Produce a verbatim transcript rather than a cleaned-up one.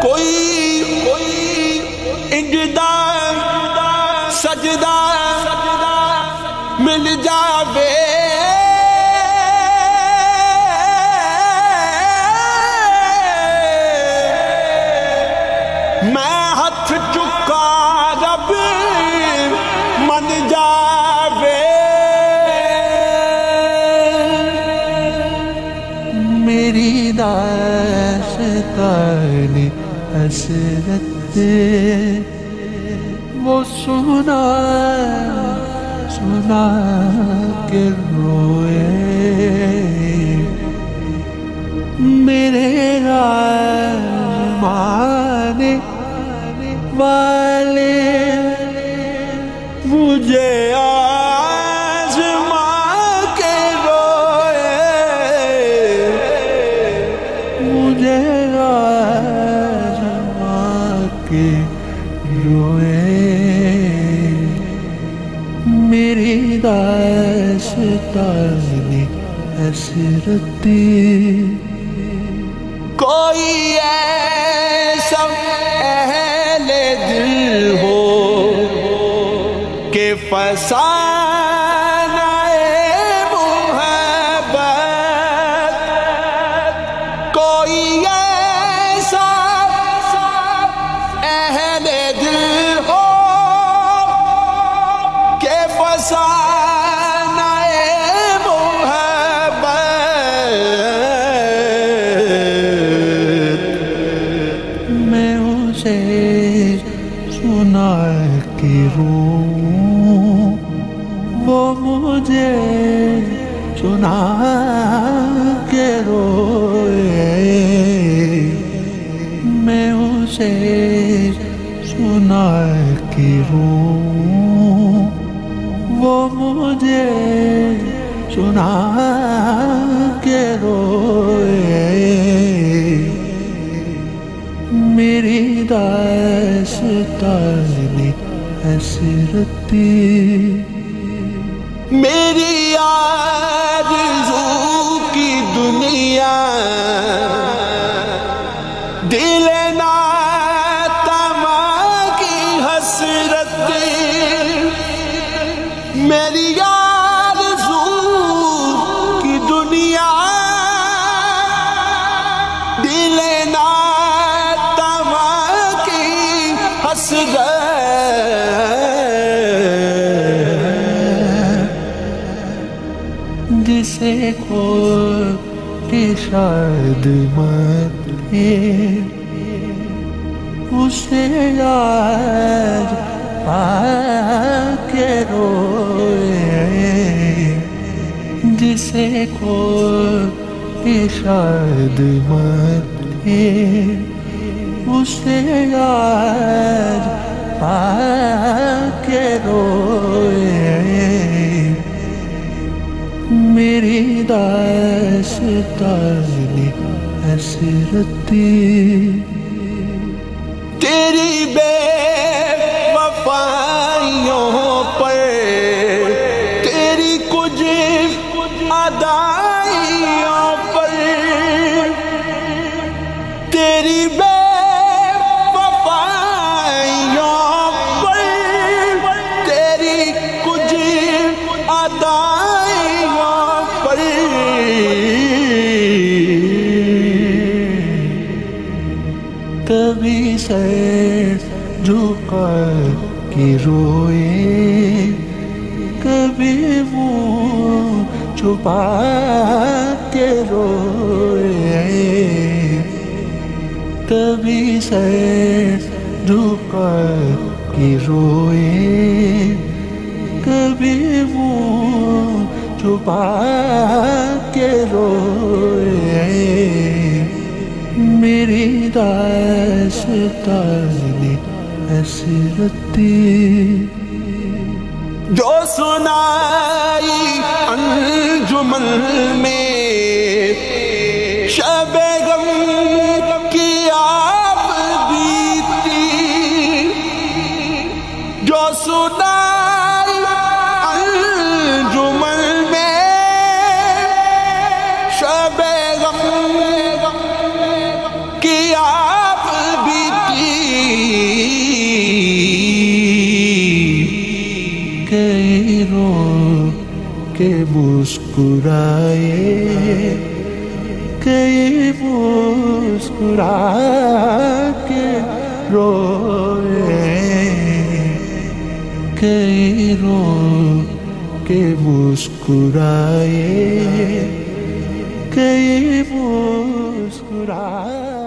کوئی انجدہ سجدہ مل جاوے میں ہاتھ چکا رب من جاوے میری داستان حسرت وہ سنا سنا کے روئے میرے آزمانے والے مجھے آزما کے روئے مجھے آزما کے روئے میری داستان حسرت کوئی ایسا اہل دل ہو کہ فسانہ محبت کوئی ایسا اہل دل ہو کہ فسانہ محبت میں اسے سنا کے روؤں وہ مجھے سنا کے روئے میں اسے سنا کے روؤں وہ مجھے سنا کے روئے میری داستان حسرت میری آرزو کی دنیا دل ناتما کی حسرت میری آرزو کی دنیا دل ناتما کی حسرت جسے کھول کے شاید مرے اسے یاد پا کے روئے جسے کھول کے شاید مرے اسے یاد پا کے روئے میری داستان حسرت تیری بے وفائیوں پر تیری کچھ ادائیوں پر تیری بے وفائیوں پر تیری کچھ ادائیوں پر کبھی سر جھکا کے روئے کبھی منہ چھپا کے روئے کبھی سر جھکا کے روئے کبھی منہ چھپا کے روئے میری داستان حسرت جو سنائی انجمن میں شب غم کی آپ بیتی جو سنائی انجمن میں شب غم کی آپ بیتی کے مسکرائے کئی مسکرا کے روئے کئی رو کے مسکرائے کئی مسکرا